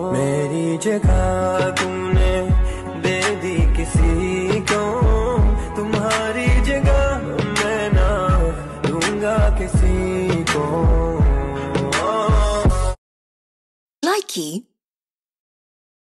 मेरी जगह तूने दे दी किसी को, तुम्हारी जगह मैं ना दूंगा किसी को। Likey